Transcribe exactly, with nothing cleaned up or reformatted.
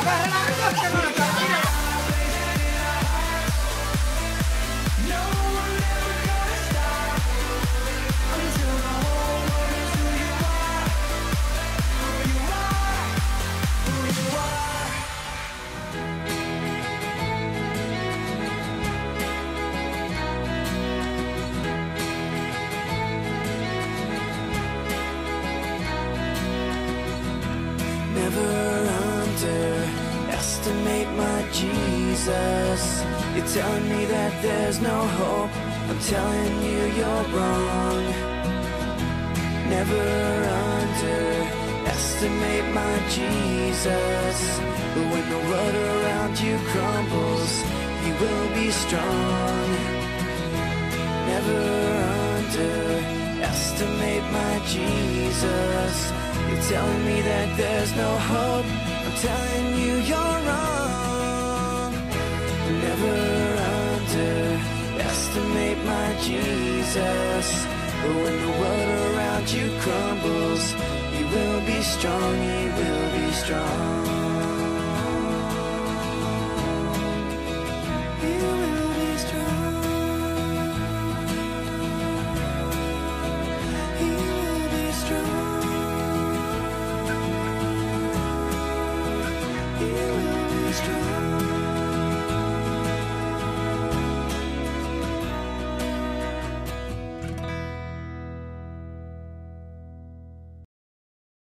underestimate my Jesus. You're telling me that there's no hope. I'm telling you you're wrong. Never underestimate my Jesus. But when the world around you crumbles, He will be strong. Never underestimate my Jesus. You're telling me that there's no hope. I'm telling you you're wrong. Never underestimate my Jesus. But when the world around you crumbles, He will be strong, He will be strong.